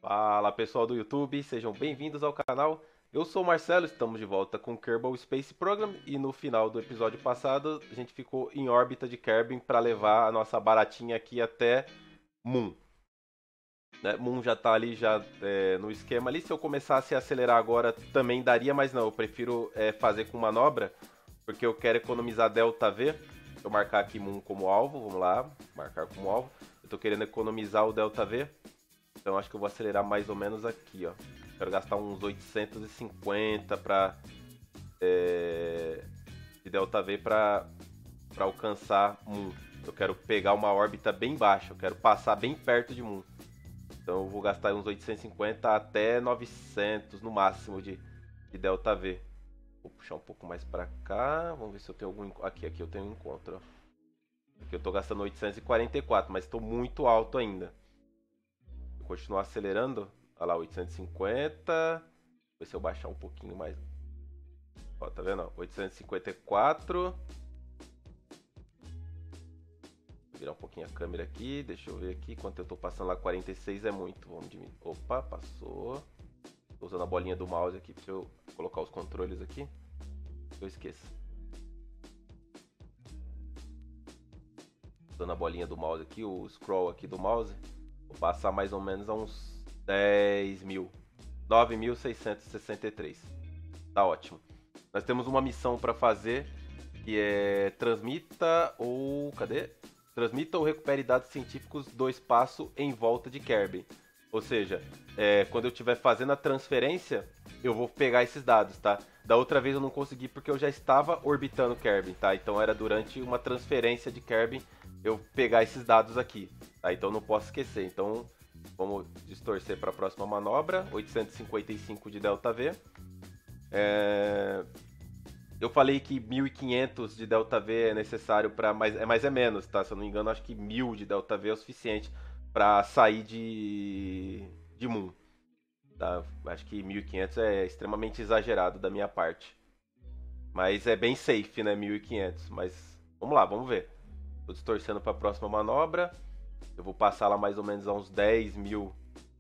Fala pessoal do YouTube, sejam bem-vindos ao canal. Eu sou o Marcelo, estamos de volta com Kerbal Space Program e no final do episódio passado a gente ficou em órbita de Kerbin para levar a nossa baratinha aqui até Moon. Né? Moon já tá ali no esquema ali. Se eu começasse a acelerar agora também daria, mas não, eu prefiro fazer com manobra porque eu quero economizar Delta V. Deixa eu marcar aqui Moon como alvo, vamos lá, marcar como alvo. Eu tô querendo economizar o Delta V. Então acho que eu vou acelerar mais ou menos aqui, ó. Quero gastar uns 850 de Delta V para alcançar Moon. Eu quero pegar uma órbita bem baixa, eu quero passar bem perto de Moon. Então eu vou gastar uns 850 até 900 no máximo de Delta V. Vou puxar um pouco mais para cá, vamos ver se eu tenho algum... Aqui eu tenho um encontro, ó. Aqui eu tô gastando 844, mas estou muito alto ainda. Continuar acelerando. Olha lá, 850. Ver se eu baixar um pouquinho mais. Ó, tá vendo? 854. Vou virar um pouquinho a câmera aqui. Deixa eu ver aqui. Quanto eu tô passando lá? 46 é muito. Vamos diminuir. Opa, passou. Tô usando a bolinha do mouse aqui pra eu colocar os controles aqui. Eu esqueço. Usando a bolinha do mouse aqui, o scroll aqui do mouse. Vou passar mais ou menos a uns 10 mil. 9.663. Tá ótimo. Nós temos uma missão para fazer que é transmita ou... Cadê? Transmita ou recupere dados científicos do espaço em volta de Kerbin. Ou seja, quando eu estiver fazendo a transferência, eu vou pegar esses dados, tá? Da outra vez eu não consegui porque eu já estava orbitando Kerbin, tá? Então era durante uma transferência de Kerbin eu pegar esses dados aqui, tá? Então não posso esquecer. Então vamos distorcer para a próxima manobra. 855 de Delta V. Eu falei que 1500 de Delta V é necessário para... Mas é menos, tá? Se eu não me engano, acho que 1000 de Delta V é o suficiente para sair de Moon. Tá? Acho que 1500 é extremamente exagerado da minha parte. Mas é bem safe, né? 1500. Mas vamos lá, vamos ver. Tô distorcendo para a próxima manobra. Eu vou passar lá mais ou menos a uns 10 mil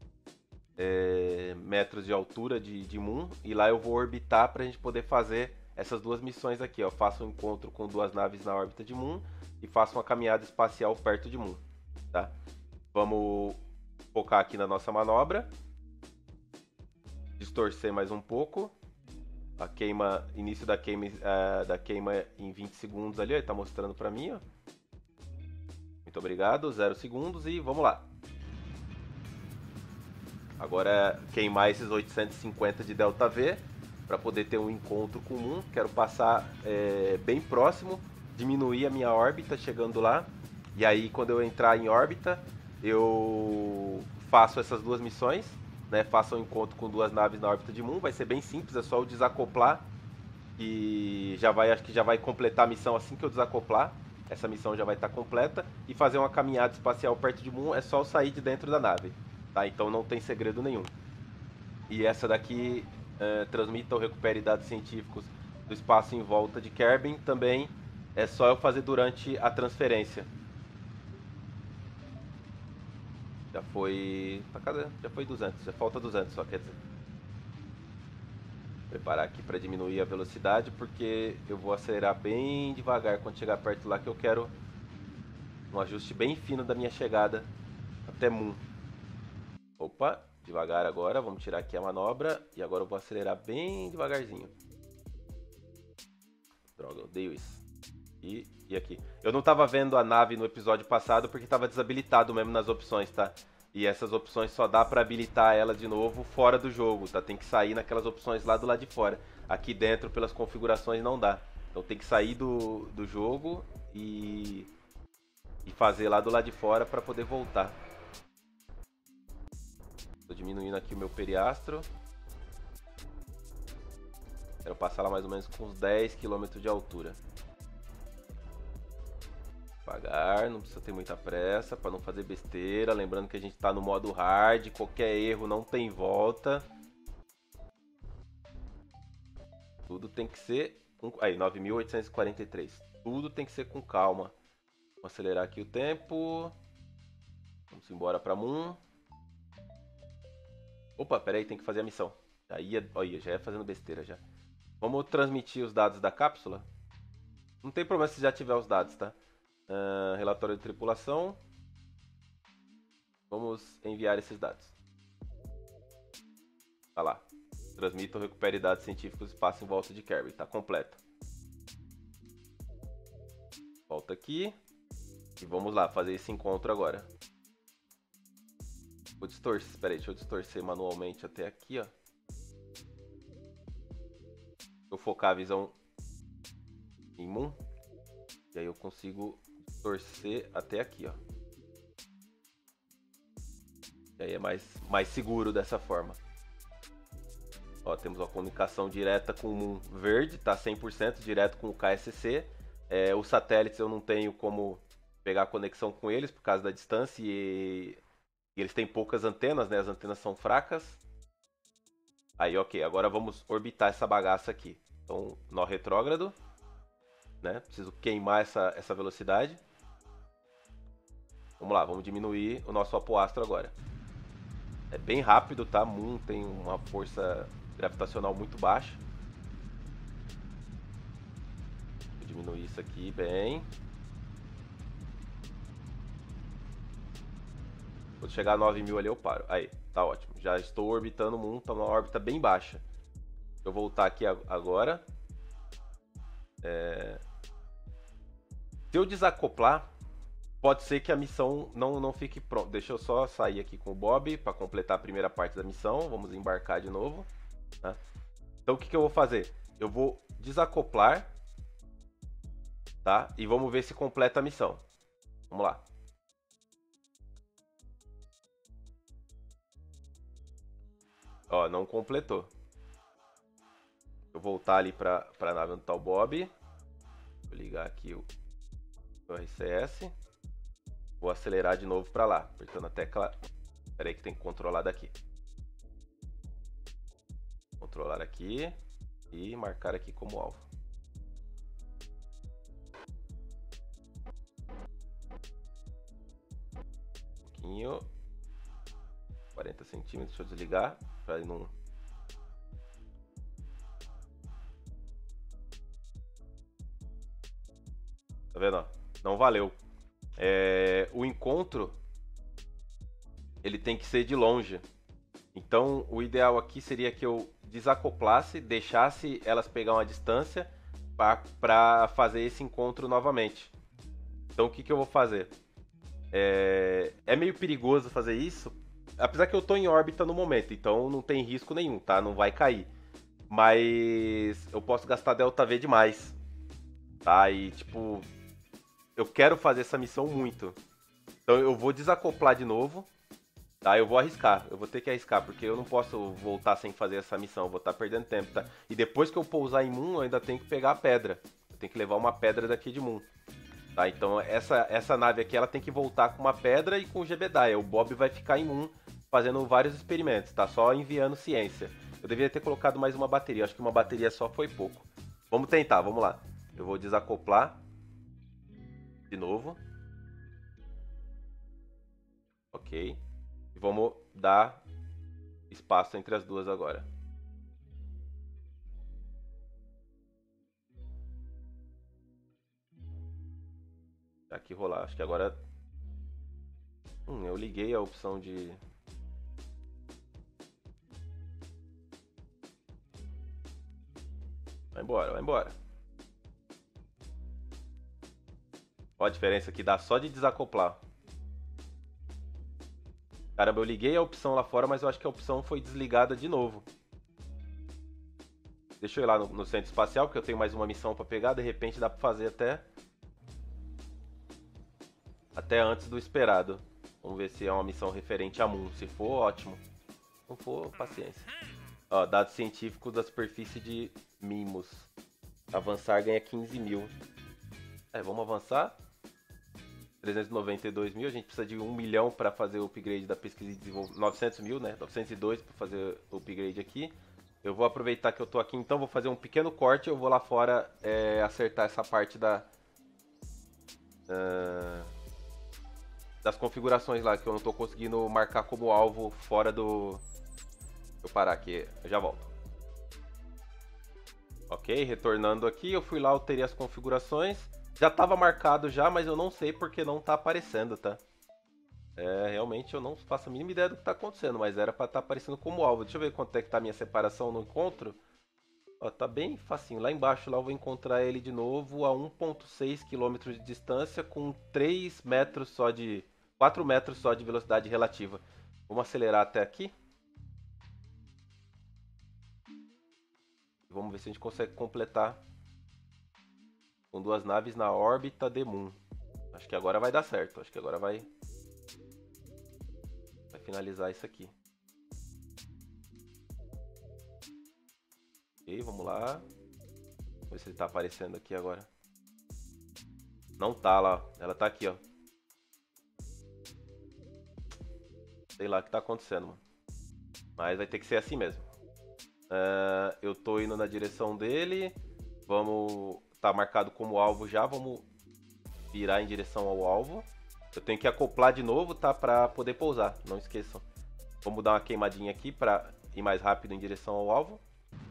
metros de altura de Moon. E lá eu vou orbitar para a gente poder fazer essas duas missões aqui. Ó. Faço um encontro com duas naves na órbita de Moon e faço uma caminhada espacial perto de Moon. Tá? Vamos focar aqui na nossa manobra. Distorcer mais um pouco. A queima, início da queima em 20 segundos ali, ó, ele tá mostrando para mim, ó. Muito obrigado, 0 segundos e vamos lá. Agora queimar esses 850 de Delta V para poder ter um encontro com o Moon. Quero passar bem próximo, diminuir a minha órbita chegando lá. E aí quando eu entrar em órbita, eu faço essas duas missões, né? Faço um encontro com duas naves na órbita de Moon. Vai ser bem simples, é só eu desacoplar e acho que já vai completar a missão assim que eu desacoplar. Essa missão já vai estar completa. E fazer uma caminhada espacial perto de Moon é só eu sair de dentro da nave. Tá? Então não tem segredo nenhum. E essa daqui, transmita ou recupere dados científicos do espaço em volta de Kerbin, também é só eu fazer durante a transferência. Já foi... Já foi 200, já falta 200 só, quer dizer. Preparar aqui para diminuir a velocidade, porque eu vou acelerar bem devagar quando chegar perto lá, que eu quero um ajuste bem fino da minha chegada até Moon. Opa, devagar agora, vamos tirar aqui a manobra e agora eu vou acelerar bem devagarzinho. Droga, eu odeio isso. E aqui. Eu não estava vendo a nave no episódio passado porque estava desabilitado mesmo nas opções, tá? E essas opções só dá para habilitar ela de novo fora do jogo, tá? Tem que sair naquelas opções lá do lado de fora. Aqui dentro, pelas configurações, não dá. Então tem que sair do jogo e fazer lá do lado de fora para poder voltar. Estou diminuindo aqui o meu periastro. Quero passar lá mais ou menos com uns 10 km de altura. Devagar, não precisa ter muita pressa para não fazer besteira. Lembrando que a gente está no modo hard, qualquer erro não tem volta. Tudo tem que ser... Aí, 9.843. Tudo tem que ser com calma. Vou acelerar aqui o tempo. Vamos embora para Moon. Opa, pera aí, tem que fazer a missão. Olha, já ia fazendo besteira já. Vamos transmitir os dados da cápsula? Não tem problema se já tiver os dados, tá? Relatório de tripulação. Vamos enviar esses dados. Tá lá. Transmita ou recupere dados científicos do espaço em volta de Kerbin. Tá completo. Volta aqui. E vamos lá, fazer esse encontro agora. Vou distorcer. Espera aí, deixa eu distorcer manualmente até aqui, ó. Eu focar a visão em Moon. E aí eu consigo distorcer até aqui, ó. E aí é mais seguro dessa forma. Ó, temos uma comunicação direta com o Moon verde, tá 100% direto com o KSC. Os satélites eu não tenho como pegar conexão com eles por causa da distância e eles têm poucas antenas, né? As antenas são fracas. Aí, ok, agora vamos orbitar essa bagaça aqui. Então, nó retrógrado, né? Preciso queimar essa velocidade. Vamos lá, vamos diminuir o nosso apoastro agora. É bem rápido, tá? Moon tem uma força gravitacional muito baixa. Vou diminuir isso aqui bem. Quando chegar a 9.000 ali eu paro. Aí, tá ótimo. Já estou orbitando o Moon, tá numa órbita bem baixa. Deixa eu voltar aqui agora. Se eu desacoplar, pode ser que a missão não fique pronta. Deixa eu só sair aqui com o Bob para completar a primeira parte da missão. Vamos embarcar de novo. Tá? Então o que eu vou fazer? Eu vou desacoplar, tá? E vamos ver se completa a missão. Vamos lá. Ó, não completou. Vou voltar ali para a nave onde tá o Bob. Vou ligar aqui o RCS. Vou acelerar de novo para lá, apertando a tecla. Espera aí que tem que controlar daqui. Controlar aqui e marcar aqui como alvo. Um pouquinho. 40 centímetros, deixa eu desligar para ele não. Tá vendo? Ó? Não valeu. O encontro ele tem que ser de longe. Então o ideal aqui seria que eu desacoplasse, deixasse elas pegar uma distância para fazer esse encontro novamente. Então o que eu vou fazer? É meio perigoso fazer isso, apesar que eu estou em órbita no momento, então não tem risco nenhum, tá? Não vai cair. Mas eu posso gastar delta V demais, tá? E tipo, eu quero fazer essa missão muito. Então eu vou desacoplar de novo. Tá, eu vou arriscar, eu vou ter que arriscar, porque eu não posso voltar sem fazer essa missão, eu vou estar perdendo tempo, tá? E depois que eu pousar em Moon, eu ainda tenho que pegar a pedra. Eu tenho que levar uma pedra daqui de Moon. Tá, então essa nave aqui, ela tem que voltar com uma pedra e com o Jebediah. O Bob vai ficar em Moon fazendo vários experimentos, tá? Só enviando ciência. Eu deveria ter colocado mais uma bateria, acho que uma bateria só foi pouco. Vamos tentar, vamos lá. Eu vou desacoplar. De novo. Ok. E vamos dar espaço entre as duas agora. Aqui rolar. Acho que agora... eu liguei a opção de... Vai embora, vai embora. Olha a diferença que dá só de desacoplar. Caramba, eu liguei a opção lá fora, mas eu acho que a opção foi desligada de novo. Deixa eu ir lá no centro espacial, porque eu tenho mais uma missão pra pegar. De repente dá pra fazer até antes do esperado. Vamos ver se é uma missão referente a Moon. Se for, ótimo. Se não for, paciência. Ó, dados científicos da superfície de Mimos. Avançar ganha 15.000. Vamos avançar. 392 mil, a gente precisa de 1 milhão para fazer o upgrade da pesquisa e desenvolvimento. 900 mil, né? 902 para fazer o upgrade aqui. Eu vou aproveitar que eu tô aqui, então vou fazer um pequeno corte. Eu vou lá fora acertar essa parte das configurações lá, que eu não tô conseguindo marcar como alvo fora do eu parar aqui, eu já volto. Ok, retornando aqui, eu fui lá, alterei as configurações. Já estava marcado já, mas eu não sei porque não está aparecendo, tá? Realmente eu não faço a mínima ideia do que está acontecendo, mas era para estar aparecendo como alvo. Deixa eu ver quanto é que tá a minha separação no encontro. Ó, tá bem facinho. Lá embaixo lá eu vou encontrar ele de novo a 1,6 km de distância com 3 metros só de... 4 metros só de velocidade relativa. Vamos acelerar até aqui. Vamos ver se a gente consegue completar com 2 naves na órbita de Moon. Acho que agora vai dar certo. Acho que agora vai finalizar isso aqui. Ok, vamos lá. Vamos ver se ele tá aparecendo aqui agora. Não tá lá. Ela tá aqui, ó. Sei lá o que tá acontecendo, mano. Mas vai ter que ser assim mesmo. Eu tô indo na direção dele. Vamos... Tá marcado como alvo já. Vamos virar em direção ao alvo. Eu tenho que acoplar de novo, tá? Pra poder pousar. Não esqueçam. Vamos dar uma queimadinha aqui pra ir mais rápido em direção ao alvo.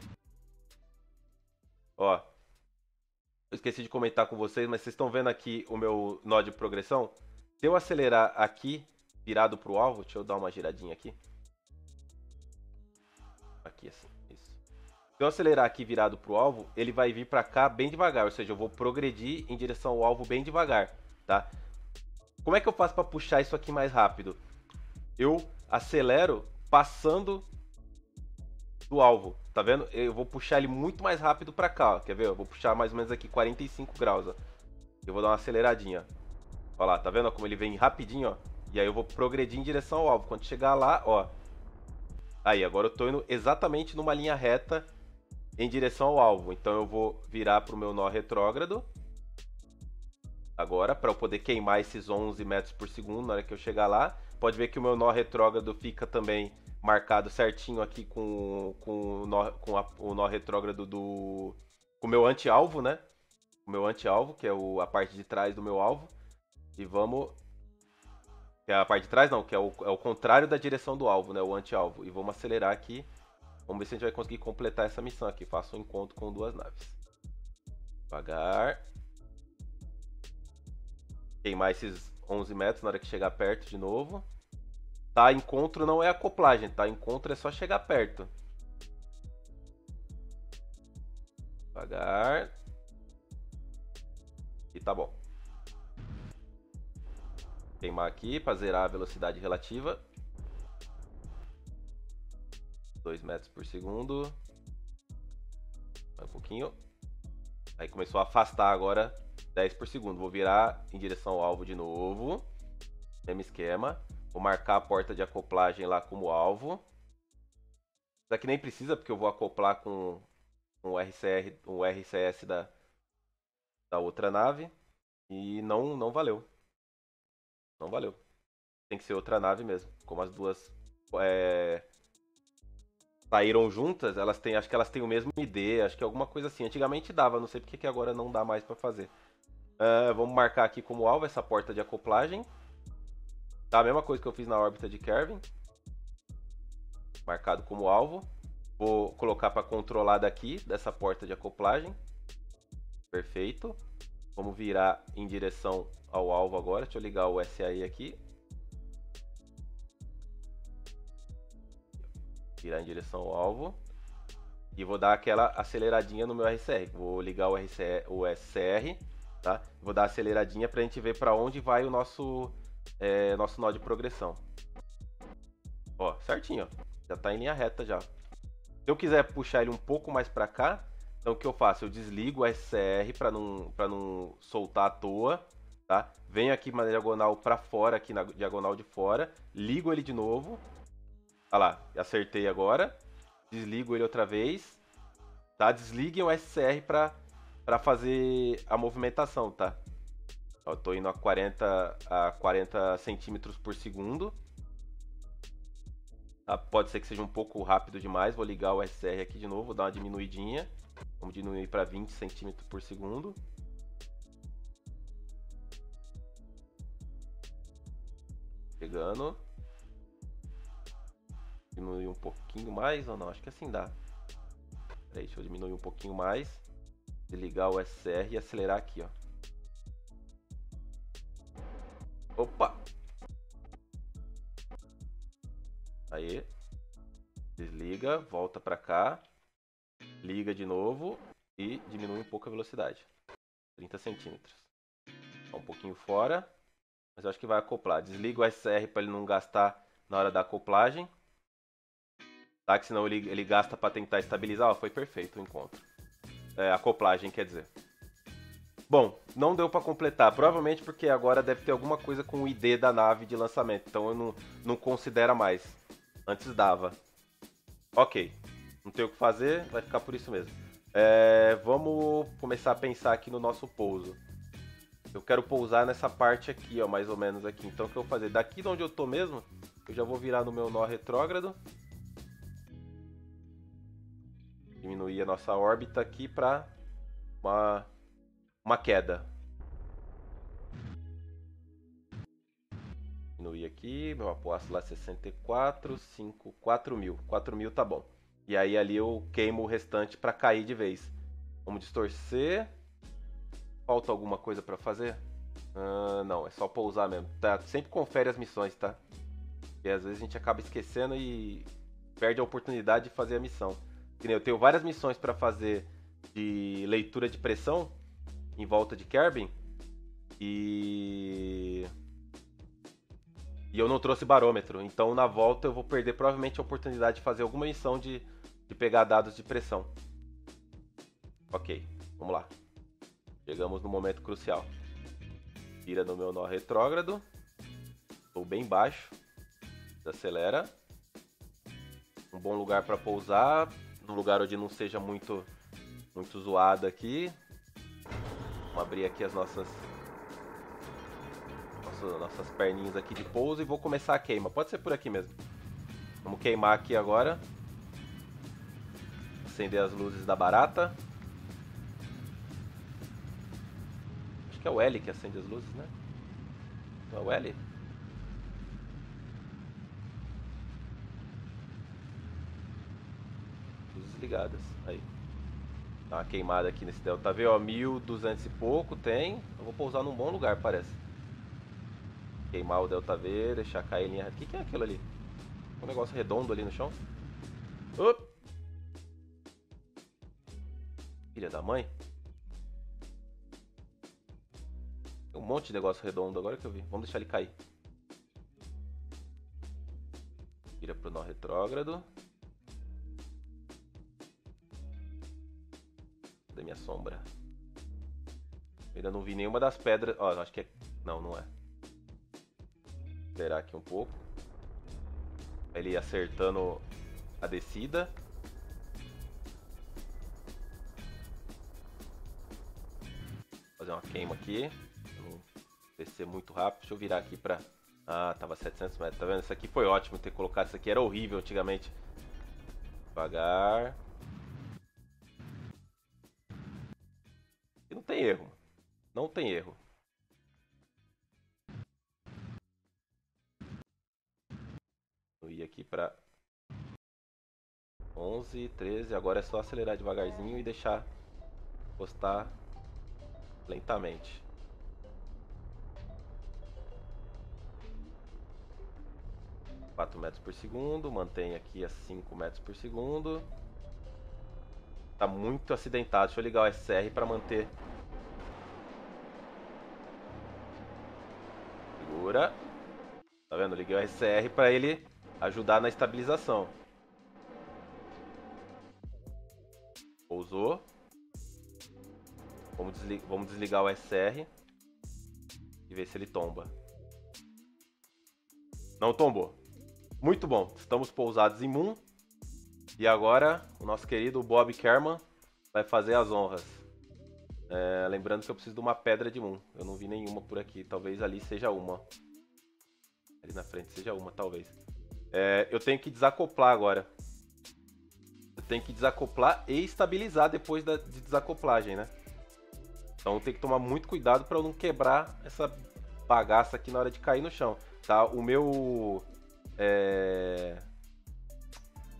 Ó. Eu esqueci de comentar com vocês, mas vocês estão vendo aqui o meu nó de progressão? Se eu acelerar aqui, virado pro alvo, deixa eu dar uma giradinha aqui. Aqui assim, isso. Se eu acelerar aqui virado pro alvo, ele vai vir pra cá bem devagar, ou seja, eu vou progredir em direção ao alvo bem devagar, tá? Como é que eu faço para puxar isso aqui mais rápido? Eu acelero passando do alvo, tá vendo? Eu vou puxar ele muito mais rápido pra cá, ó. Quer ver? Eu vou puxar mais ou menos aqui 45 graus, ó. Eu vou dar uma aceleradinha. Olha lá, tá vendo como ele vem rapidinho, ó? E aí eu vou progredir em direção ao alvo. Quando chegar lá, ó. Aí, agora eu tô indo exatamente numa linha reta em direção ao alvo. Então eu vou virar pro meu nó retrógrado. Agora, para eu poder queimar esses 11 metros por segundo na hora que eu chegar lá. Pode ver que o meu nó retrógrado fica também marcado certinho aqui com o nó retrógrado do... com o meu anti-alvo, né? O meu anti-alvo, que é a parte de trás do meu alvo. E vamos... Que é a parte de trás não, que é o contrário da direção do alvo, né? O anti-alvo. E vamos acelerar aqui. Vamos ver se a gente vai conseguir completar essa missão aqui. Faço um encontro com 2 naves. Devagar. Queimar esses 11 metros na hora que chegar perto de novo. Tá, encontro não é acoplagem, tá? Encontro é só chegar perto. Devagar. E tá bom. Queimar aqui para zerar a velocidade relativa. 2 metros por segundo. Mais um pouquinho. Aí começou a afastar agora 10 por segundo. Vou virar em direção ao alvo de novo. Mesmo esquema. Vou marcar a porta de acoplagem lá como alvo. Isso aqui nem precisa, porque eu vou acoplar com o RCS da outra nave. E não valeu. Não valeu. Tem que ser outra nave mesmo. Como as duas saíram juntas, acho que elas têm o mesmo ID, acho que é alguma coisa assim. Antigamente dava, não sei porque que agora não dá mais pra fazer. Vamos marcar aqui como alvo essa porta de acoplagem. Tá, a mesma coisa que eu fiz na órbita de Kelvin. Marcado como alvo. Vou colocar para controlar daqui, dessa porta de acoplagem. Perfeito. Vamos virar em direção ao alvo agora. Deixa eu ligar o SAE aqui. Virar em direção ao alvo. E vou dar aquela aceleradinha no meu RCR. Vou ligar o SCR, tá? Vou dar aceleradinha para a gente ver para onde vai o nosso nó de progressão. Ó, certinho, ó. Já está em linha reta já. Se eu quiser puxar ele um pouco mais para cá, então o que eu faço? Eu desligo o SCR para não soltar à toa, tá? Venho aqui na diagonal para fora, aqui na diagonal de fora, ligo ele de novo. Olha lá, acertei agora. Desligo ele outra vez, tá? Desliguem o SCR para fazer a movimentação, tá? Eu tô indo a 40 centímetros por segundo. Tá? Pode ser que seja um pouco rápido demais. Vou ligar o SCR aqui de novo, vou dar uma diminuidinha. Vamos diminuir para 20 centímetros por segundo. Chegando. Diminuir um pouquinho mais ou não? Acho que assim dá. Peraí, deixa eu diminuir um pouquinho mais. Desligar o SR e acelerar aqui, ó. Opa! Aí. Desliga, volta pra cá. Liga de novo e diminui um pouco a velocidade. 30 centímetros. Tá um pouquinho fora, mas eu acho que vai acoplar. Desliga o SR para ele não gastar na hora da acoplagem. Tá? Que senão ele gasta para tentar estabilizar. Ó, foi perfeito o encontro. Acoplagem, quer dizer. Bom, não deu para completar. Provavelmente porque agora deve ter alguma coisa com o ID da nave de lançamento. Então eu não considera mais. Antes dava. Ok. Não tem o que fazer, vai ficar por isso mesmo. Vamos começar a pensar aqui no nosso pouso. Eu quero pousar nessa parte aqui, ó, mais ou menos aqui. Então o que eu vou fazer? Daqui de onde eu tô mesmo, eu já vou virar no meu nó retrógrado. Diminuir a nossa órbita aqui para uma queda. Diminuir aqui, meu aposto lá 64, 5, 4.000. 4.000 tá bom. E aí ali eu queimo o restante para cair de vez. Vamos distorcer. Falta alguma coisa para fazer? Não, é só pousar mesmo. Tá, sempre confere as missões, tá? Porque às vezes a gente acaba esquecendo e perde a oportunidade de fazer a missão. Eu tenho várias missões para fazer de leitura de pressão em volta de Kerbin e eu não trouxe barômetro. Então na volta eu vou perder provavelmente a oportunidade de fazer alguma missão de pegar dados de pressão. Ok, vamos lá. Chegamos no momento crucial. Vira no meu nó retrógrado. Estou bem baixo. Acelera. Um bom lugar para pousar. Num lugar onde não seja muito zoado aqui. Vamos abrir aqui as nossas perninhas aqui de pouso e vou começar a queima. Pode ser por aqui mesmo. Vamos queimar aqui agora. Acender as luzes da barata. Acho que é o L que acende as luzes, né? Não é o L? Luzes ligadas. Aí. Dá uma queimada aqui nesse delta V, ó. 1.200 e pouco tem. Eu vou pousar num bom lugar, parece. Queimar o delta V, deixar cair em linha reta. O que é aquilo ali? Um negócio redondo ali no chão. Op! Filha da mãe. Tem um monte de negócio redondo agora que eu vi. Vamos deixar ele cair. Vira pro nó retrógrado. Cadê minha sombra? Eu ainda não vi nenhuma das pedras. Ó, acho que é... Não é. Esperar aqui um pouco. Ele acertando a descida. Fazer uma queima aqui. Não descer muito rápido. Deixa eu virar aqui pra... Ah, tava 700 metros. Tá vendo? Isso aqui foi ótimo ter colocado. Isso aqui era horrível antigamente. Devagar. E não tem erro. Não tem erro. Vou ir aqui pra 11, 13. Agora é só acelerar devagarzinho e deixar encostar lentamente. — 4 metros por segundo. Mantém aqui a 5 metros por segundo. Tá muito acidentado. Deixa eu ligar o SR para manter. Segura. Tá vendo? Liguei o SR para ele ajudar na estabilização. Pousou. Vamos desligar o SR e ver se ele tomba. Não tombou. Muito bom. Estamos pousados em Moon. E agora o nosso querido Bob Kerman vai fazer as honras. Lembrando que eu preciso de uma pedra de Moon. Eu não vi nenhuma por aqui. Talvez ali seja uma. Ali na frente seja uma, talvez. Eu tenho que desacoplar agora. Eu tenho que desacoplar e estabilizar depois de desacoplagem, né? Então tem que tomar muito cuidado para eu não quebrar essa bagaça aqui na hora de cair no chão. Tá? O meu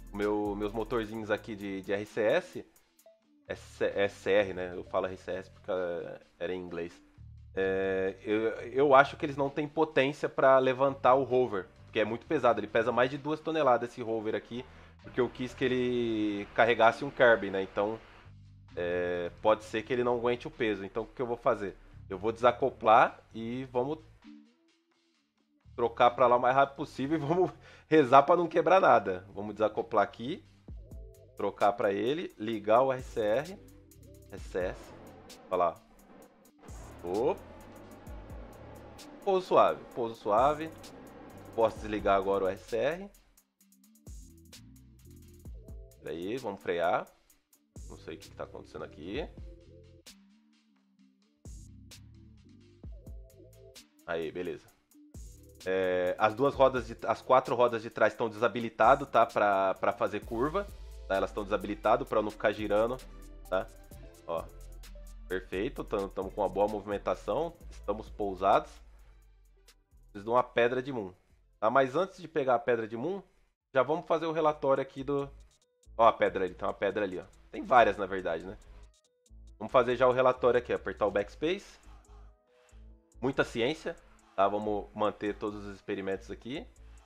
Meus motorzinhos aqui de RCS, SR, né? Eu falo RCS porque era em inglês. Eu acho que eles não têm potência para levantar o rover, porque é muito pesado. Ele pesa mais de 2 toneladas esse rover aqui, porque eu quis que ele carregasse um Kirby, né? Então pode ser que ele não aguente o peso. Então o que eu vou fazer? Eu vou desacoplar e vamos trocar para lá o mais rápido possível e vamos rezar para não quebrar nada. Vamos desacoplar aqui, trocar para ele, ligar o RCR, RCS, olha lá. Opa, pouso suave, pouso suave. Posso desligar agora o RCR. Peraí, vamos frear. Não sei o que está acontecendo aqui. Aí, beleza. As 4 rodas de trás estão desabilitadas, tá? Pra fazer curva. Tá? Elas estão desabilitadas para não ficar girando, tá? Ó, perfeito. Estamos com uma boa movimentação. Estamos pousados. Preciso de uma pedra de Moon. Tá? Mas antes de pegar a pedra de Moon, já vamos fazer o relatório aqui do... Ó a pedra ali, tem uma pedra ali, ó. Tem várias, na verdade, né? Vamos fazer já o relatório aqui, apertar o backspace. Muita ciência, tá? Vamos manter todos os experimentos aqui.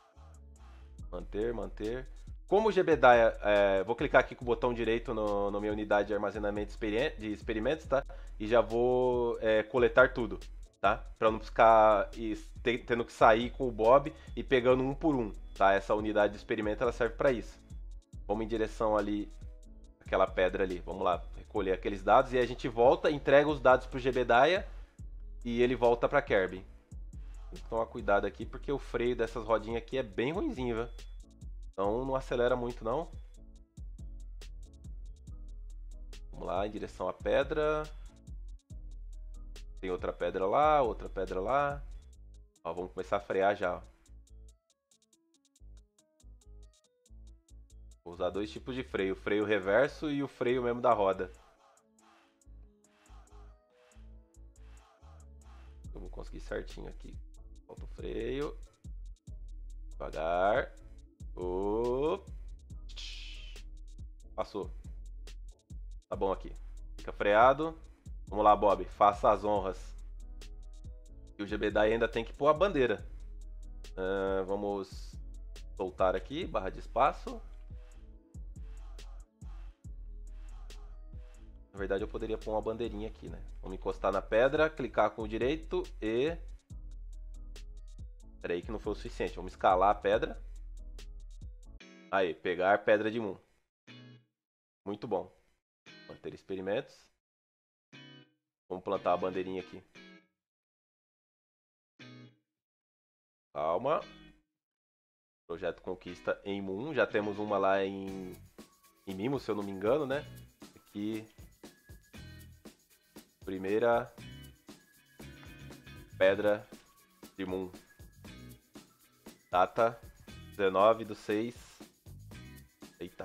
Manter. Como o GBDAIA, vou clicar aqui com o botão direito na minha unidade de armazenamento de experimentos, tá? E já vou coletar tudo, tá? Para não ficar tendo que sair com o Bob e pegando um por um, tá? Essa unidade de experimento ela serve para isso. Vamos em direção ali, aquela pedra ali. Vamos lá, recolher aqueles dados e a gente volta, entrega os dados pro GBDAIA e ele volta para Kirby. Tem que tomar cuidado aqui porque o freio dessas rodinhas aqui é bem ruinzinho, viu? Então não acelera muito não. Vamos lá, em direção à pedra. Tem outra pedra lá, outra pedra lá. Ó, vamos começar a frear já. Vou usar 2 tipos de freio. O freio reverso e o freio mesmo da roda. Eu vou conseguir certinho aqui. Falta o freio. Devagar. Passou. Tá bom aqui. Fica freado. Vamos lá, Bob. Faça as honras. E o GBDAI ainda tem que pôr a bandeira. Vamos soltar aqui. Barra de espaço. Na verdade eu poderia pôr uma bandeirinha aqui, né? Vamos encostar na pedra. Clicar com o direito e... Pera aí que não foi o suficiente. Vamos escalar a pedra. Aí, pegar pedra de Moon. Muito bom. Manter experimentos. Vamos plantar a bandeirinha aqui. Calma. Projeto Conquista em Moon. Já temos uma lá em Mimo, se eu não me engano, né? Aqui. Primeira pedra de Moon. Data 19/6. Eita.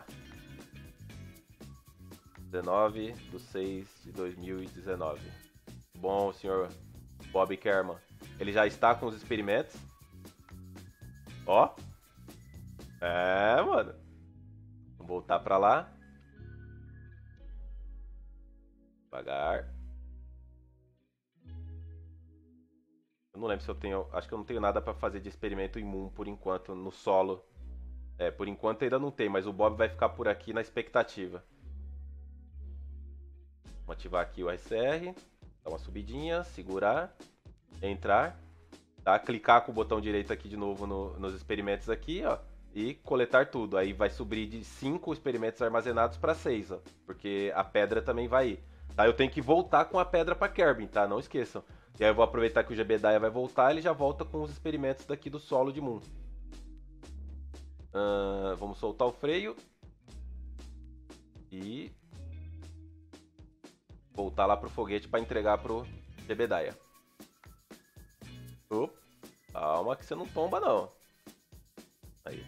19/6/2019. Bom, senhor Bob Kerman. Ele já está com os experimentos. Ó. Mano. Vamos voltar pra lá. Devagar. Eu não lembro se eu tenho... Acho que eu não tenho nada pra fazer de experimento em Moon por enquanto, no solo. Por enquanto ainda não tem, mas o Bob vai ficar por aqui na expectativa. Vamos ativar aqui o RCR. Dar uma subidinha, segurar. Entrar. Tá? Clicar com o botão direito aqui de novo nos experimentos aqui, ó. E coletar tudo. Aí vai subir de 5 experimentos armazenados para 6, ó. Porque a pedra também vai ir. Tá? Eu tenho que voltar com a pedra para Kirby, tá? Não esqueçam. E aí eu vou aproveitar que o GBDAIA vai voltar, ele já volta com os experimentos daqui do solo de Moon. Vamos soltar o freio. E voltar lá pro foguete para entregar pro GBDAIA. Calma que você não tomba não. Aí.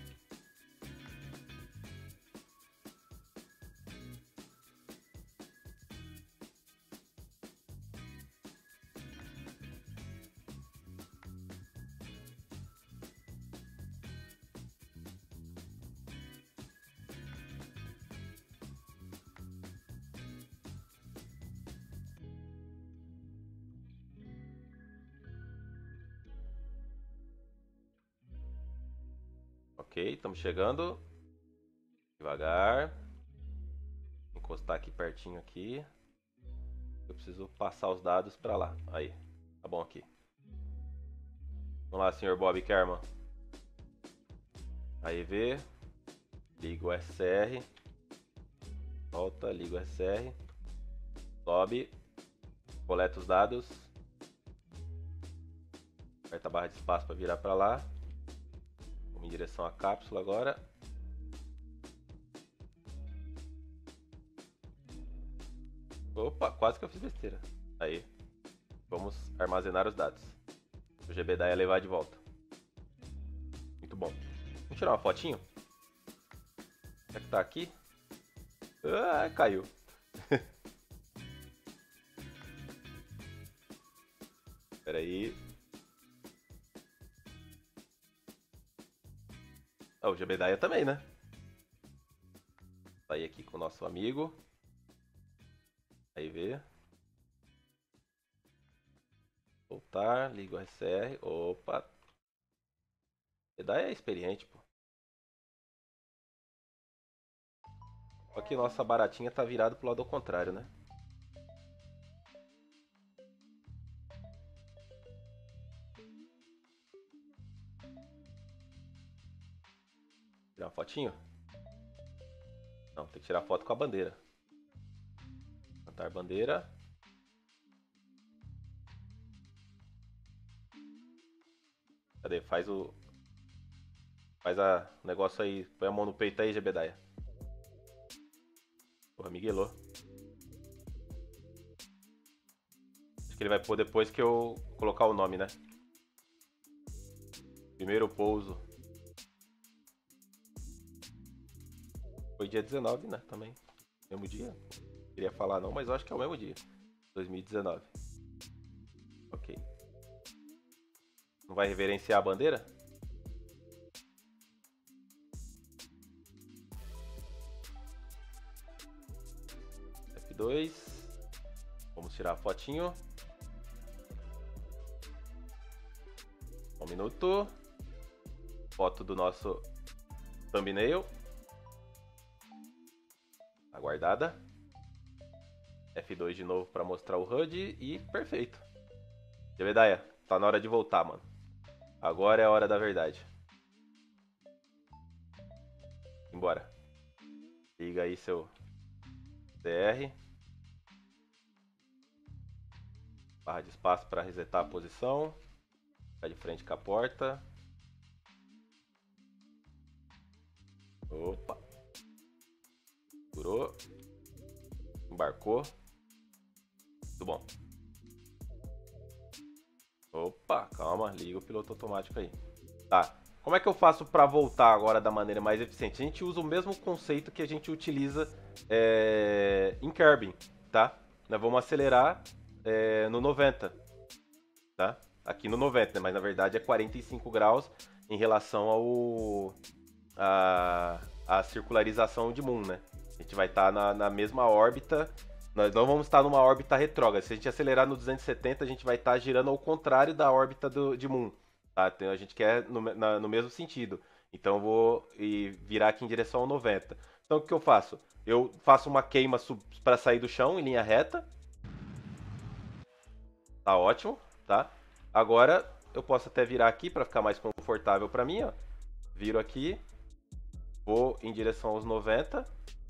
Ok, estamos chegando. Devagar. Encostar aqui pertinho aqui. Eu preciso passar os dados para lá. Aí, tá bom aqui. Vamos lá, senhor Bob Kerman. Aí vê. Liga o SR. Volta, liga o SR. Sobe. Coleta os dados. Aperta a barra de espaço para virar para lá. Vamos em direção à cápsula agora. Opa, quase que eu fiz besteira. Aí. Vamos armazenar os dados. O GBDAI levar de volta. Muito bom. Vamos tirar uma fotinho? Será que tá aqui? Ah, caiu. Espera aí. Ah, o GBDAI também, né? Sair aqui com o nosso amigo. Aí vê. Voltar, liga o SR. Opa. GBDAI é experiente, pô. Só que nossa baratinha tá virada pro lado ao contrário, né? Tirar uma fotinho? Não, tem que tirar foto com a bandeira. Plantar bandeira. Cadê? Faz o negócio aí. Põe a mão no peito aí, GBDAI. Porra, miguelou. Acho que ele vai pôr depois que eu colocar o nome, né? Primeiro pouso. Foi dia 19, né? Também. Mesmo dia. Não queria falar não, mas eu acho que é o mesmo dia. 2019. Ok. Não vai reverenciar a bandeira? F2. Vamos tirar a fotinho. Um minuto. Foto do nosso thumbnail. Aguardada. F2 de novo para mostrar o HUD e perfeito. GBDAI, tá na hora de voltar, mano. Agora é a hora da verdade. Embora. Liga aí seu CR. Barra de espaço para resetar a posição. Ficar de frente com a porta. Opa. Segurou. Embarcou. Muito bom. Opa, calma. Liga o piloto automático aí. Tá. Como é que eu faço para voltar agora da maneira mais eficiente? A gente usa o mesmo conceito que a gente utiliza em Kerbin, tá? Nós vamos acelerar no 90, tá? Aqui no 90, né? Mas na verdade é 45 graus em relação à circularização de Moon, né? A gente vai estar na mesma órbita, nós não vamos estar numa órbita retrógrada. Se a gente acelerar no 270, a gente vai estar girando ao contrário da órbita de Moon, tá? Então a gente quer no mesmo sentido. Então eu vou virar aqui em direção ao 90. Então o que eu faço? Eu faço uma queima para sair do chão em linha reta. Tá ótimo, tá? Agora eu posso até virar aqui para ficar mais confortável para mim, ó. Viro aqui, vou em direção aos 90.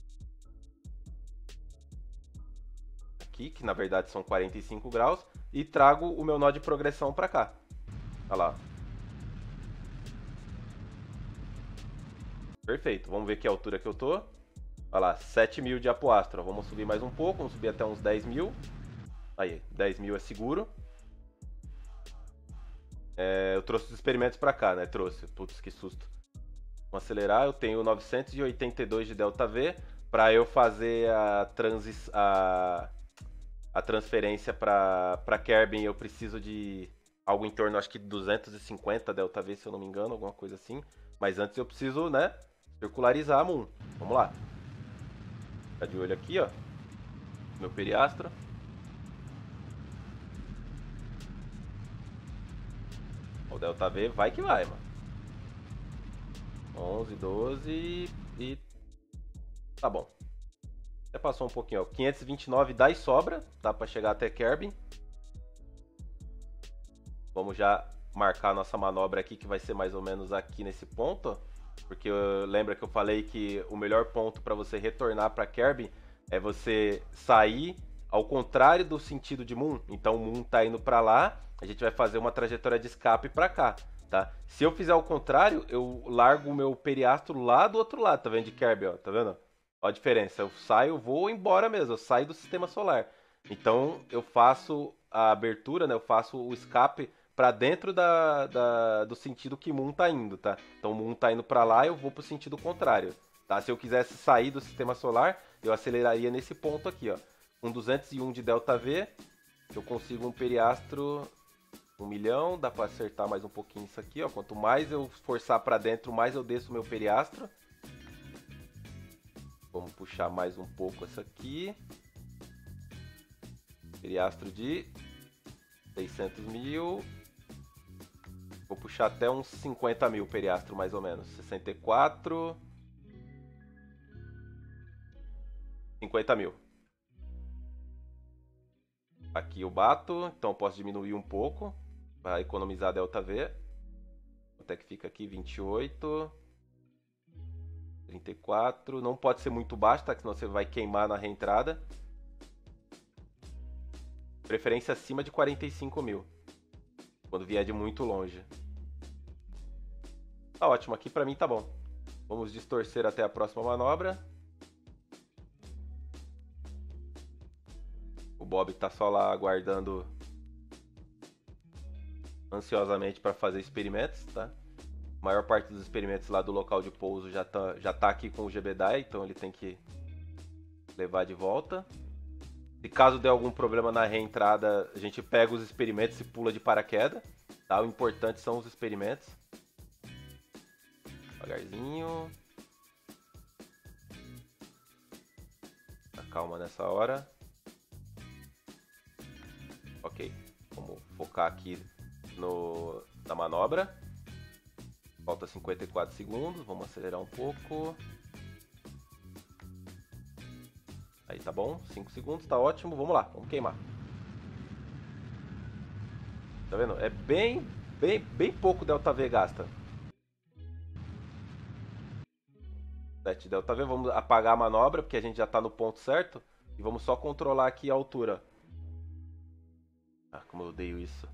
Aqui, que na verdade são 45 graus, e trago o meu nó de progressão para cá. Olha lá. Perfeito, vamos ver que altura que eu tô. Olha lá, 7.000 de apoastro. Vamos subir mais um pouco, vamos subir até uns 10.000. Aí, 10.000 é seguro. Eu trouxe os experimentos para cá, né? Trouxe, putz, que susto. Vamos acelerar, eu tenho 982 de ΔV. Para eu fazer a transferência para Kerbin, eu preciso de algo em torno, acho que 250 ΔV, se eu não me engano, alguma coisa assim. Mas antes eu preciso, né, circularizar a Moon. Vamos lá. Fica de olho aqui, ó. Meu periastro. O ΔV vai que vai, mano. 11, 12 e... Tá bom. Já passou um pouquinho, ó. 529 dá e sobra. Dá pra chegar até Kerbin. Vamos já marcar a nossa manobra aqui, que vai ser mais ou menos aqui nesse ponto, ó. Porque lembra que eu falei que o melhor ponto para você retornar para Kerbin é você sair ao contrário do sentido de Moon. Então o Moon tá indo para lá, a gente vai fazer uma trajetória de escape para cá, tá? Se eu fizer o contrário, eu largo o meu periastro lá do outro lado, tá vendo? De Kerbin, ó, tá vendo? Ó a diferença, eu saio, vou embora mesmo, eu saio do sistema solar. Então eu faço a abertura, né? Eu faço o escape para dentro do sentido que Moon tá indo, tá? Então o Moon tá indo para lá, eu vou pro sentido contrário, tá? Se eu quisesse sair do sistema solar, eu aceleraria nesse ponto aqui, ó. Com 201 de ΔV, eu consigo um periastro 1 milhão, dá para acertar mais um pouquinho isso aqui, ó. Quanto mais eu forçar para dentro, mais eu desço o meu periastro. Vamos puxar mais um pouco essa aqui. Periastro de 600 mil. Vou puxar até uns 50 mil periastro, mais ou menos. 64. 50 mil. Aqui eu bato, então eu posso diminuir um pouco para economizar ΔV. Até que fica aqui 28. 34. Não pode ser muito baixo, tá? Senão você vai queimar na reentrada. Preferência acima de 45 mil. Quando vier de muito longe. Tá ótimo, aqui pra mim tá bom. Vamos distorcer até a próxima manobra. O Bob tá só lá aguardando ansiosamente para fazer experimentos, tá? A maior parte dos experimentos lá do local de pouso já tá aqui com o Jebediah, então ele tem que levar de volta. Se caso der algum problema na reentrada, a gente pega os experimentos e pula de paraquedas, tá? O importante são os experimentos. Devagarzinho. Calma nessa hora. Ok, vamos focar aqui na manobra. Falta 54 segundos, vamos acelerar um pouco. Aí tá bom, 5 segundos, tá ótimo, vamos lá, vamos queimar. Tá vendo? É bem pouco ΔV gasta. 7 ΔV, vamos apagar a manobra, porque a gente já tá no ponto certo. E vamos só controlar aqui a altura. Ah, como eu odeio isso.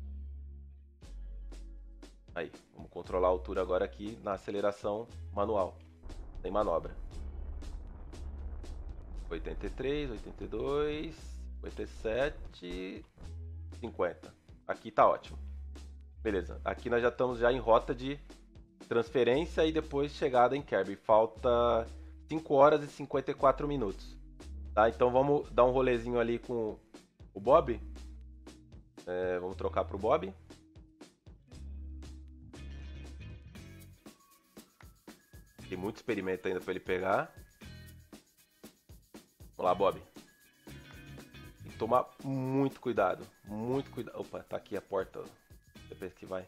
Aí, vamos controlar a altura agora aqui na aceleração manual. Sem manobra. 83, 82, 57, 50. Aqui tá ótimo. Beleza, aqui nós já estamos em rota de transferência e depois chegada em Kerbin. Falta 5 horas e 54 minutos. Tá, então vamos dar um rolezinho ali com o Bob. Vamos trocar pro Bob. Tem muito experimento ainda para ele pegar. Vamos lá, Bob. Tem que tomar muito cuidado. Muito cuidado. Opa, tá aqui a porta. Depois que vai.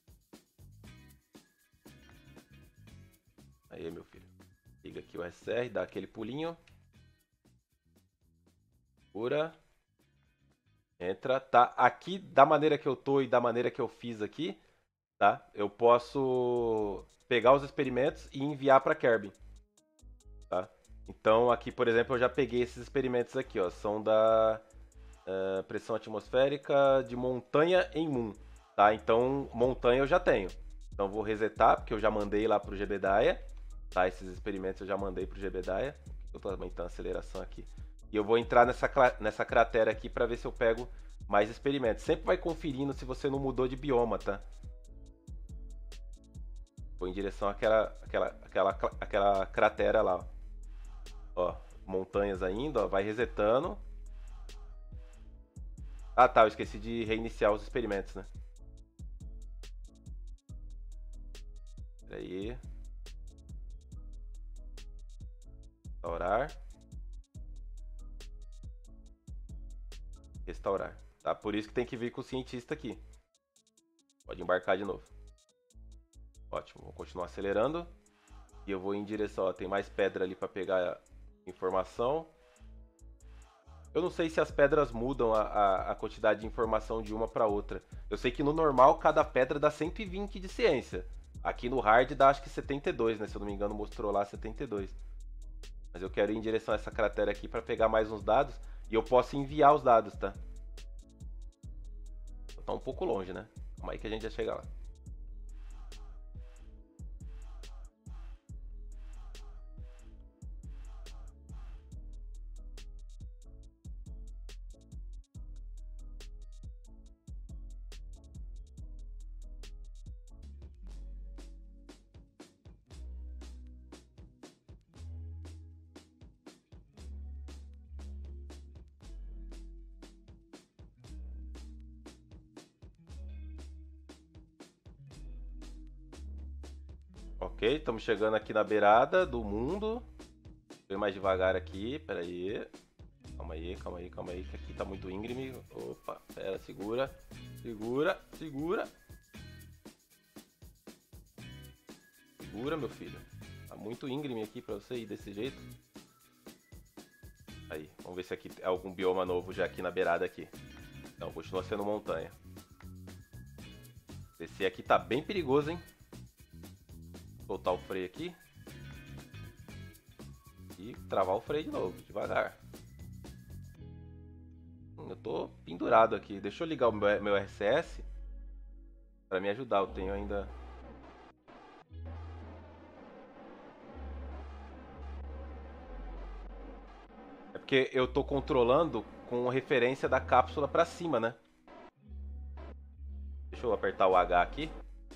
Aí, meu filho. Liga aqui o SR, dá aquele pulinho. Pura. Entra, tá? Aqui, da maneira que eu tô e da maneira que eu fiz aqui, tá? Eu posso pegar os experimentos e enviar para Kerbin, tá? Então aqui, por exemplo, eu já peguei esses experimentos aqui, ó. São da pressão atmosférica de montanha em Moon, tá? Então montanha eu já tenho. Então vou resetar, porque eu já mandei lá pro Jebediah, tá? Esses experimentos eu já mandei pro Jebediah. Eu tô aumentando a aceleração aqui. E eu vou entrar nessa cratera aqui para ver se eu pego mais experimentos. Sempre vai conferindo se você não mudou de bioma, tá? Vou em direção àquela cratera lá. Ó, montanhas ainda, ó, vai resetando. Ah tá, eu esqueci de reiniciar os experimentos, né? Pera aí. Restaurar. Restaurar. Tá? Por isso que tem que vir com o cientista aqui. Pode embarcar de novo. Ótimo, vou continuar acelerando. E eu vou em direção, ó, tem mais pedra ali pra pegar informação. Eu não sei se as pedras mudam a quantidade de informação de uma pra outra. Eu sei que no normal cada pedra dá 120 de ciência. Aqui no hard dá acho que 72, né? Se eu não me engano mostrou lá 72. Mas eu quero ir em direção a essa cratera aqui pra pegar mais uns dados. E eu posso enviar os dados, tá? Tá um pouco longe, né? Calma aí que a gente já chega lá. Ok, estamos chegando aqui na beirada do mundo. Vou mais devagar aqui, pera aí. Calma aí, calma aí, calma aí, que aqui tá muito íngreme. Opa, pera, segura. Segura, segura. Segura, meu filho. Tá muito íngreme aqui pra você ir desse jeito. Aí, vamos ver se aqui é algum bioma novo já aqui na beirada aqui. Não, continua sendo montanha. Esse aqui tá bem perigoso, hein? Soltar o freio aqui. E travar o freio de novo, devagar. Eu tô pendurado aqui. Deixa eu ligar o meu RCS pra me ajudar. Eu tenho ainda... É porque eu tô controlando com referência da cápsula pra cima, né? Deixa eu apertar o H aqui.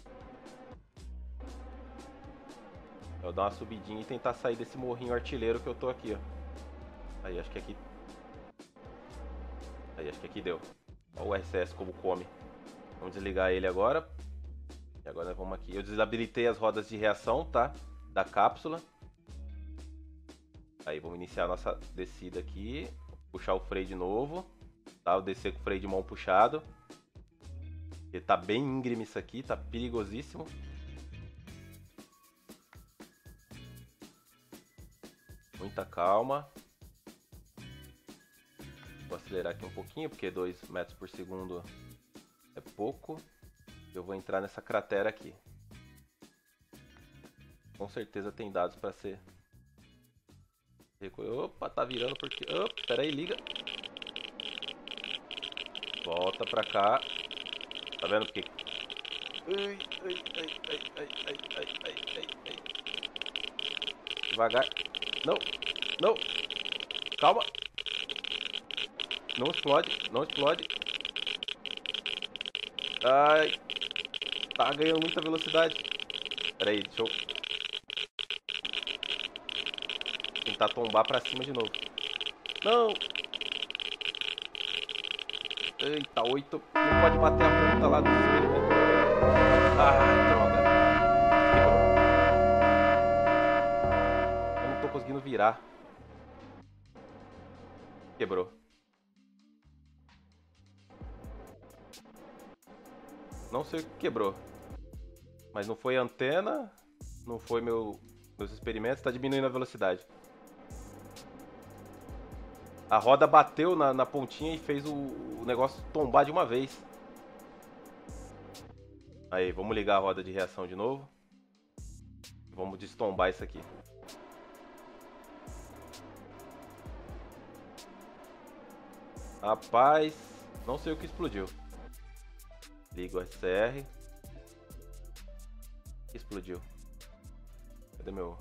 Eu dar uma subidinha e tentar sair desse morrinho artilheiro que eu tô aqui, ó. Aí, acho que aqui... Aí, acho que aqui deu. Olha o RCS como come. Vamos desligar ele agora. E agora nós vamos aqui. Eu desabilitei as rodas de reação, tá? Da cápsula. Aí, vamos iniciar a nossa descida aqui. Puxar o freio de novo. Tá? Eu descer com o freio de mão puxado. Porque tá bem íngreme isso aqui, tá perigosíssimo. Muita calma. Vou acelerar aqui um pouquinho, porque 2 metros por segundo é pouco. Eu vou entrar nessa cratera aqui. Com certeza tem dados para ser... Opa, tá virando porque... Opa, pera aí, liga. Volta pra cá. Tá vendo porque... Ai, ai, ai, ai, ai, ai, ai, ai, ai, ai. Devagar. Não, não. Calma. Não explode, não explode. Ai. Tá ganhando muita velocidade. Pera aí, deixa eu... tentar tombar pra cima de novo. Não. Eita, 8. Não pode bater a ponta lá do freio, né? Ai, droga. Quebrou. Eu não tô conseguindo virar. Quebrou. Não sei o que quebrou. Mas não foi a antena. Não foi meus experimentos. Tá diminuindo a velocidade. A roda bateu na pontinha e fez o negócio tombar de uma vez. Aí, vamos ligar a roda de reação de novo. Vamos destombar isso aqui. Rapaz, não sei o que explodiu. Liga o SCR. Explodiu. Cadê meu...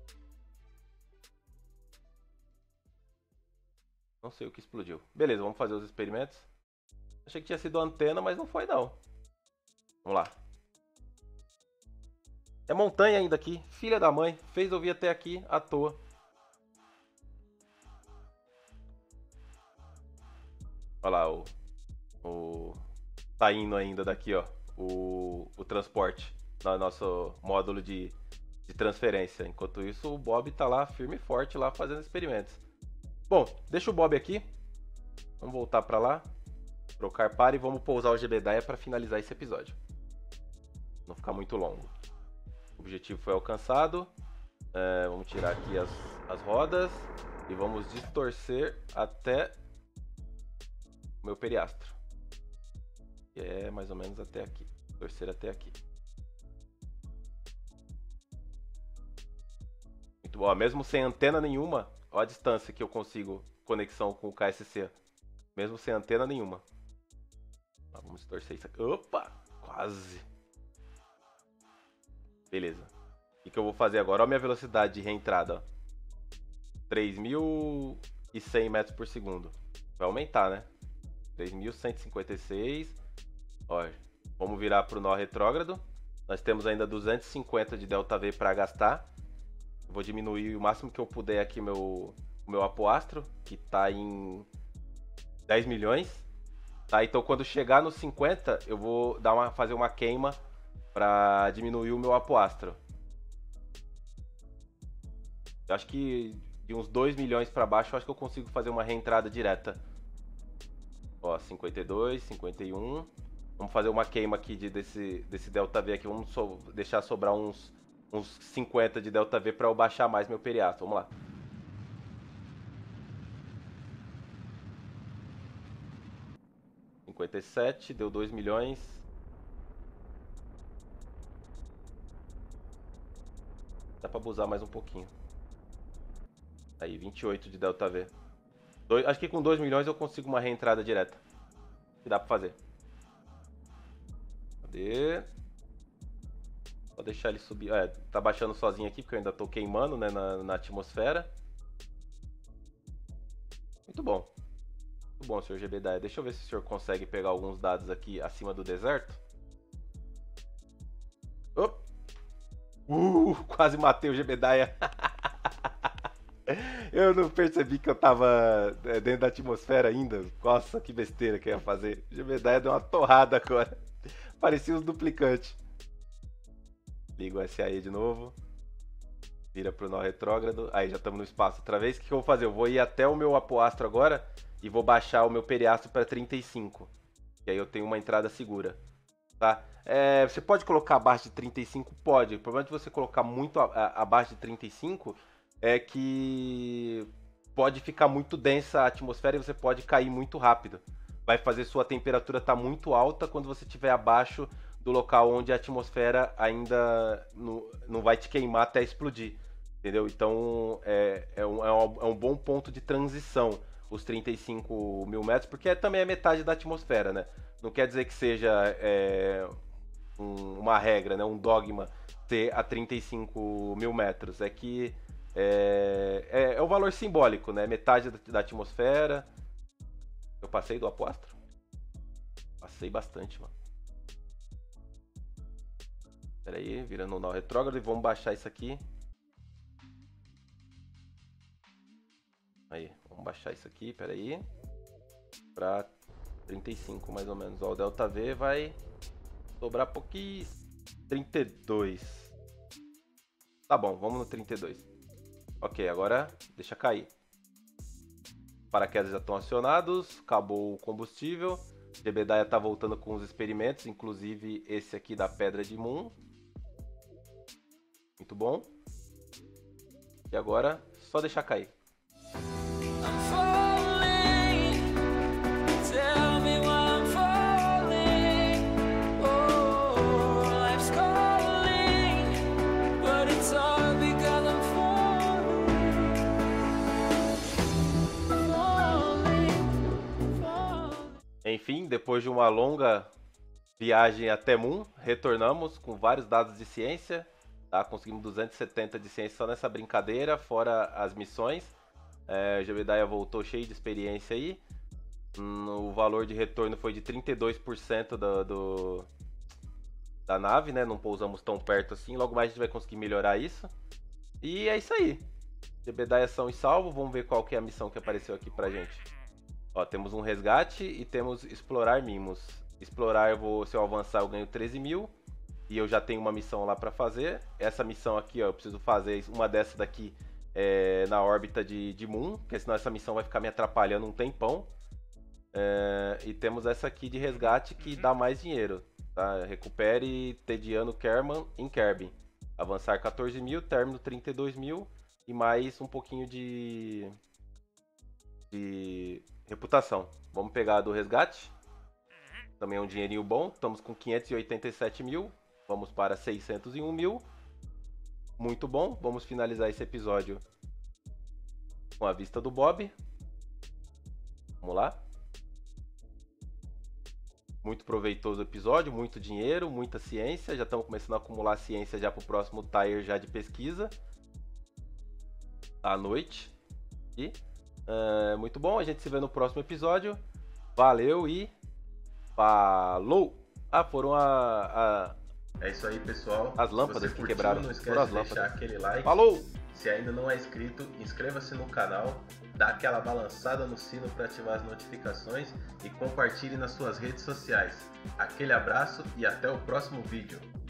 Não sei o que explodiu. Beleza, vamos fazer os experimentos. Achei que tinha sido a antena, mas não foi não. Vamos lá. É montanha ainda aqui. Filha da mãe. Fez eu vir até aqui à toa. Olha lá tá indo ainda daqui, ó. O transporte. No nosso módulo de transferência. Enquanto isso, o Bob tá lá firme e forte lá fazendo experimentos. Bom, deixa o Bob aqui. Vamos voltar pra lá. Trocar para e vamos pousar o Jebedaia para finalizar esse episódio. Não ficar muito longo. O objetivo foi alcançado. Vamos tirar aqui as rodas e vamos distorcer até o meu periastro. Que é mais ou menos até aqui. Torcer até aqui. Muito bom. Mesmo sem antena nenhuma, olha a distância que eu consigo conexão com o KSC. Mesmo sem antena nenhuma. Vamos torcer isso aqui. Opa! Quase. Beleza. O que eu vou fazer agora? Olha a minha velocidade de reentrada. 3.100 metros por segundo. Vai aumentar, né? 3.156. Olha, vamos virar para o nó retrógrado. Nós temos ainda 250 de ΔV para gastar. Vou diminuir o máximo que eu puder aqui o meu apoastro, que está em 10 milhões. Tá, então quando chegar nos 50, eu vou fazer uma queima para diminuir o meu apoastro. Eu acho que de uns 2 milhões para baixo, eu acho que eu consigo fazer uma reentrada direta. Ó, 52, 51. Vamos fazer uma queima aqui desse ΔV aqui. Vamos deixar sobrar uns 50 de ΔV para eu baixar mais meu periastro. Vamos lá. Deu 2 milhões. Dá pra abusar mais um pouquinho. Aí, 28 de ΔV. Acho que com 2 milhões eu consigo uma reentrada direta. Que dá pra fazer. Cadê? Vou deixar ele subir. Tá baixando sozinho aqui, porque eu ainda tô queimando, né, na atmosfera. Muito bom. Muito bom, Sr. Jebedaia. Deixa eu ver se o senhor consegue pegar alguns dados aqui acima do deserto. Quase matei o Jebedaia. Eu não percebi que eu tava dentro da atmosfera ainda. Nossa, que besteira que eu ia fazer. O Jebedaia deu uma torrada agora. Parecia os duplicantes. Liga o SAE de novo. Vira pro nó retrógrado. Aí já estamos no espaço outra vez. O que eu vou fazer? Eu vou ir até o meu apoastro agora e vou baixar o meu periastro para 35. E aí eu tenho uma entrada segura. Tá? Você pode colocar abaixo de 35? Pode. O problema de você colocar muito abaixo de 35 é que pode ficar muito densa a atmosfera e você pode cair muito rápido. Vai fazer sua temperatura estar muito alta quando você estiver abaixo do local onde a atmosfera ainda não vai te queimar até explodir. Entendeu? Então é um bom ponto de transição os 35 mil metros, porque também é metade da atmosfera, né? Não quer dizer que seja uma regra, né? Um dogma ter a 35 mil metros. É que é o valor simbólico, né? Metade da atmosfera. Eu passei do apoastro? Passei bastante, mano. Pera aí, virando o nó retrógrado e vamos baixar isso aqui. Aí, vamos baixar isso aqui, pera aí. Pra 35 mais ou menos. Ó, o ΔV vai sobrar pouquinho. 32. Tá bom, vamos no 32. Ok, agora deixa cair. Paraquedas já estão acionados. Acabou o combustível. Jebedaia tá voltando com os experimentos, inclusive esse aqui da pedra de Moon. Muito bom. E agora, só deixar cair. Enfim, depois de uma longa viagem até Moon, retornamos com vários dados de ciência. Tá? Conseguimos 270 de ciência só nessa brincadeira, fora as missões. Jebedaia voltou cheio de experiência aí. O valor de retorno foi de 32% da nave, né? Não pousamos tão perto assim. Logo mais a gente vai conseguir melhorar isso. E é isso aí. Jebedaia são e salvo. Vamos ver qual que é a missão que apareceu aqui pra gente. Ó, temos um resgate e temos explorar mimos. Explorar, se eu avançar eu ganho 13 mil. E eu já tenho uma missão lá pra fazer. Essa missão aqui, ó, eu preciso fazer uma dessa daqui na órbita de Moon. Porque senão essa missão vai ficar me atrapalhando um tempão. E temos essa aqui de resgate que dá mais dinheiro. Tá? Recupere Tediano Kerman em Kerbin. Avançar 14 mil, término 32 mil e mais um pouquinho de reputação. Vamos pegar a do resgate. Também é um dinheirinho bom. Estamos com 587 mil. Vamos para 601 mil. Muito bom. Vamos finalizar esse episódio com a vista do Bob. Vamos lá. Muito proveitoso episódio, muito dinheiro, muita ciência. Já estamos começando a acumular ciência já para o próximo tier já de pesquisa. À noite. E muito bom. A gente se vê no próximo episódio. Valeu e falou! Foram É isso aí, pessoal. As lâmpadas que quebraram. Não esquece de deixar aquele like. Falou! Se ainda não é inscrito, inscreva-se no canal, dá aquela balançada no sino para ativar as notificações e compartilhe nas suas redes sociais. Aquele abraço e até o próximo vídeo.